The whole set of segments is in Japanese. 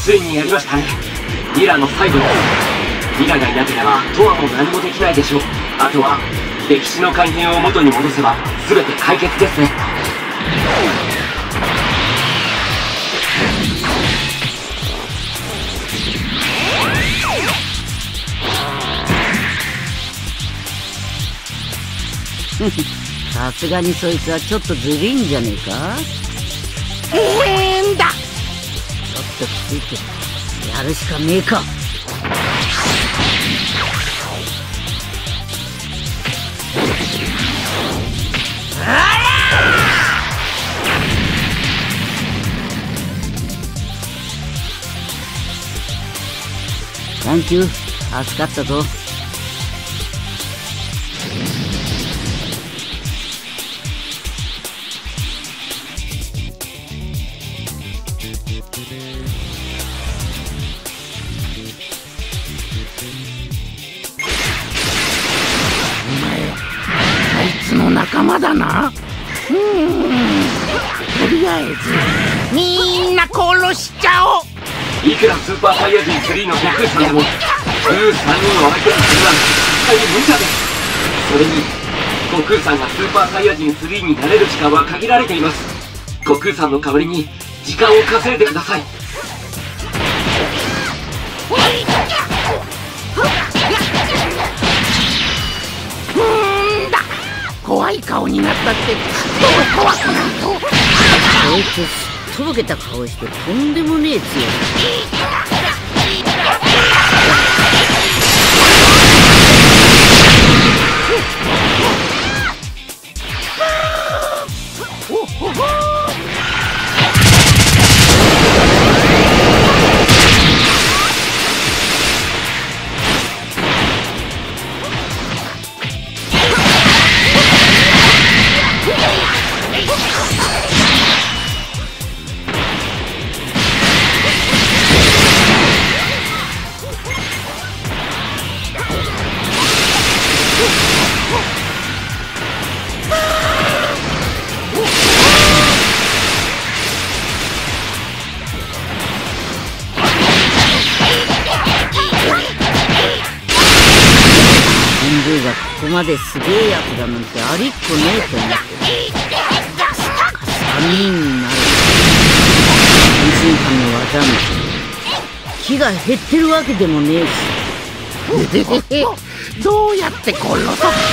ついにやりましたね。ミラの最後です。ミラがいなければトアも何もできないでしょう。あとは歴史の改変を元に戻せば全て解決ですね。 さすがにそいつはちょっとずるいんじゃねえか。 変だ。 ちょっときついけどやるしかねえか。サンキュー、助かったぞ。 仲間だな。とりあえずみんな殺しちゃおう。 いくらスーパーサイヤ人3の悟空さんでもブルー3人を相手にするなんて絶対に無茶です。それに悟空さんがスーパーサイヤ人3になれる時間は限られています。悟空さんの代わりに時間を稼いでください。 怖い顔になったってどう怖くないと。 こいつすっとぼけた顔してとんでもねえ強い。ここまですげえやつだなんてありっこねえと思って3人になる天津飯の技み木が減ってるわけでもねえしどうやって殺そうかな。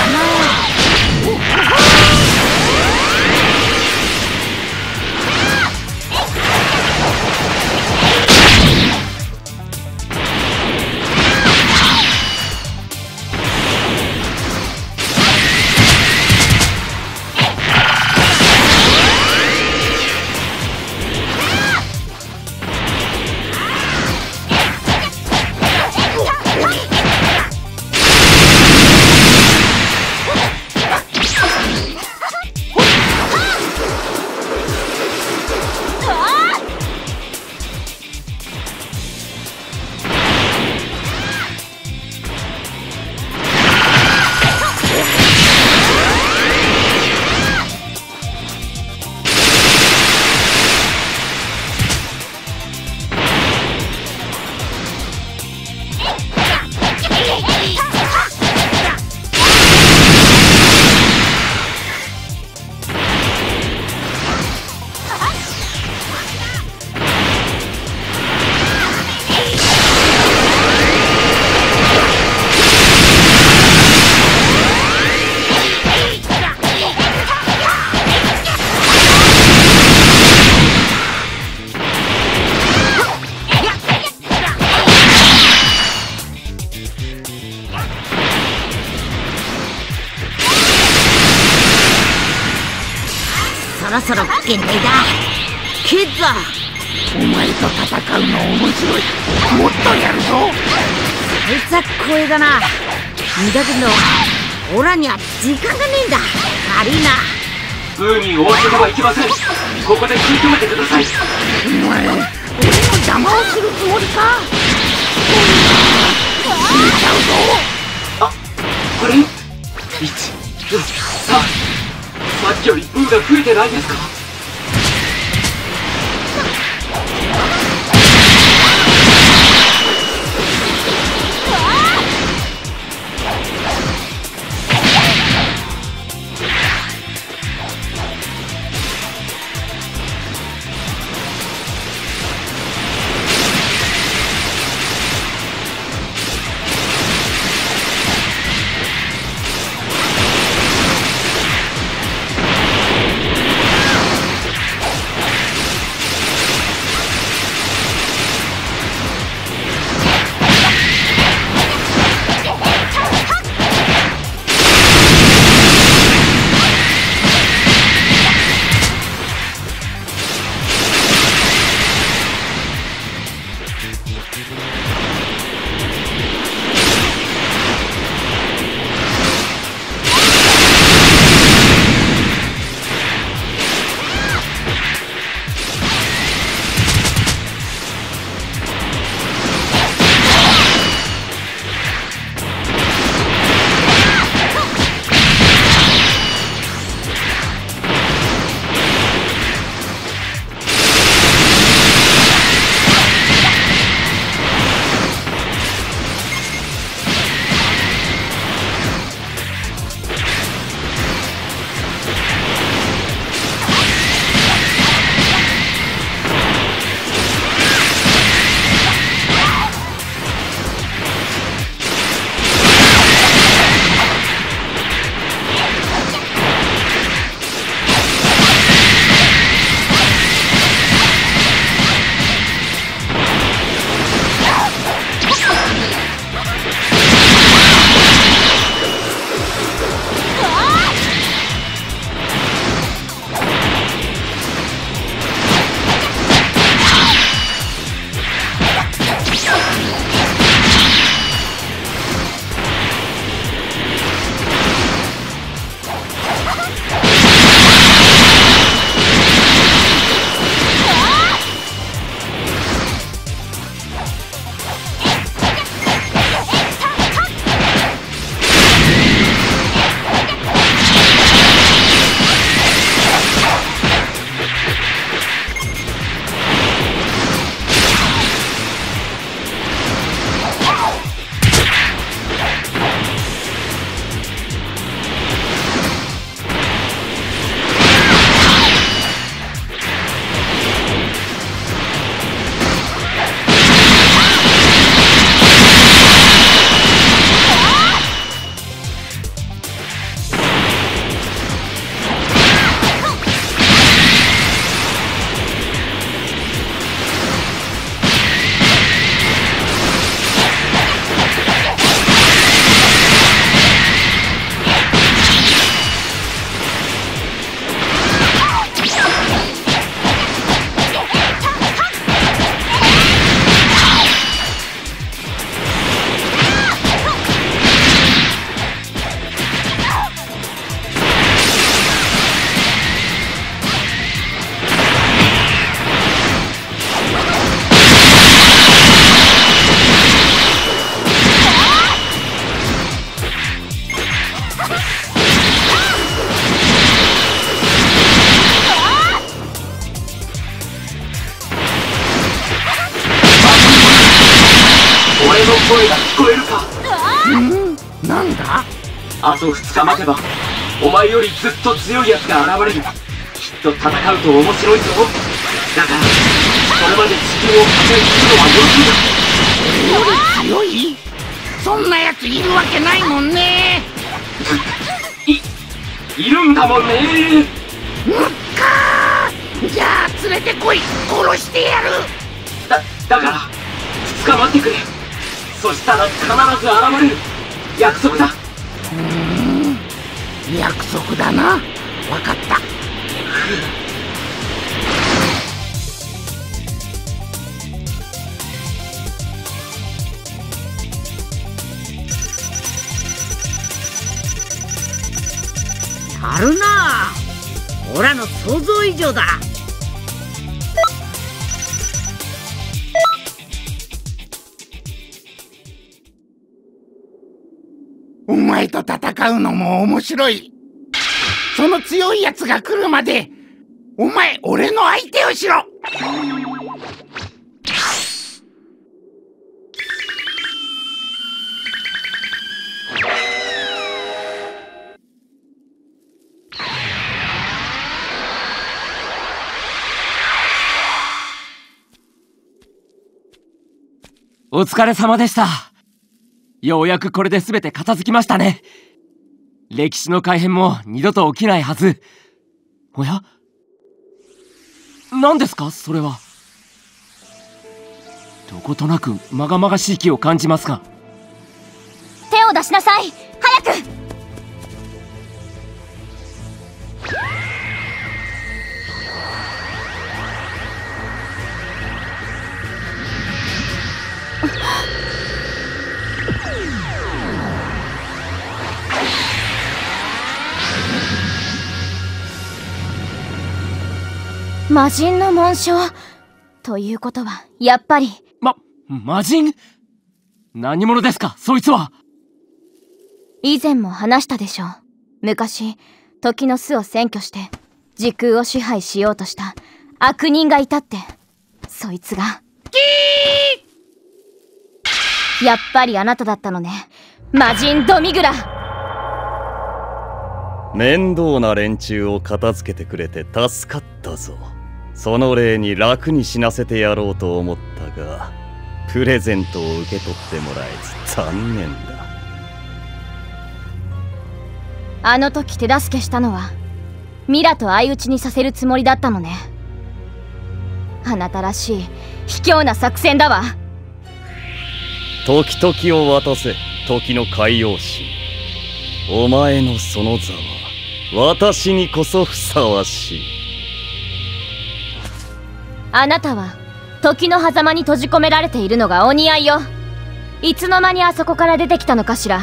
そろそろ限界だ。キッザ、 お前と戦うの面白い。もっとやるぞ。 こいつは光栄だな。だけどオラには時間がねえんだ。悪いな。 ブーに終わせてはいけません。ここで食い止めてください。 お前、俺の邪魔をするつもりか。死んじゃうぞ。 あ、これ1、2、3。さっきよりブーが増えてないですか。 声が聞こえるか。 なんだ？ あと2日待てばお前よりずっと強いやつが現れる。きっと戦うと面白いぞ。だからそれまで地球を破壊するのはよ俺より強い？そんなやついるわけないもんね。 いるんだもんね。 じゃあ連れてこい。殺してやる。 だから2日待ってくれ。そしたら必ず現れる。約束だ。 約束だな。分かった。 あるなあ。オラの想像以上だ。 お前と戦うのも面白い。その強いやつが来るまでお前俺の相手をしろ。 お疲れ様でした。ようやくこれで全て片付きましたね。歴史の改変も二度と起きないはず。おや？何ですかそれは。どことなくまがまがしい気を感じますが。 手を出しなさい。早く。 魔人の紋章ということはやっぱり魔人？何者ですか、そいつは。 以前も話したでしょう。昔時の巣を占拠して時空を支配しようとした悪人がいたって。そいつがやっぱりあなただったのね、魔人ドミグラ。 面倒な連中を片付けてくれて助かったぞ。その礼に楽に死なせてやろうと思ったが、プレゼントを受け取ってもらえず残念だ。 あの時手助けしたのはミラと相打ちにさせるつもりだったのね。あなたらしい卑怯な作戦だわ。 時々を渡せ、時の海洋神。お前のその座は私にこそふさわしい。 あなたは時の狭間に閉じ込められているのがお似合いよ。いつの間にあそこから出てきたのかしら。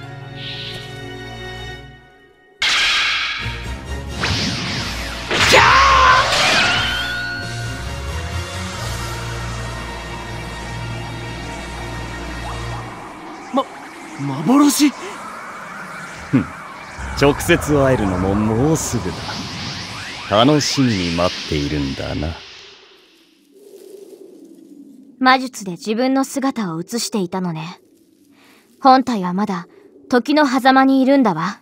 幻？ 直接会えるのももうすぐだ。楽しみに待っているんだな。 魔術で自分の姿を映していたのね。本体はまだ時の狭間にいるんだわ。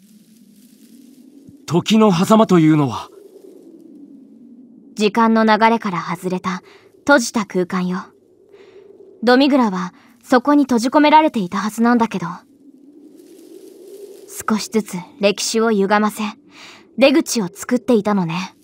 時の狭間というのは？ 時間の流れから外れた閉じた空間よ。ドミグラはそこに閉じ込められていたはずなんだけど、少しずつ歴史を歪ませ出口を作っていたのね。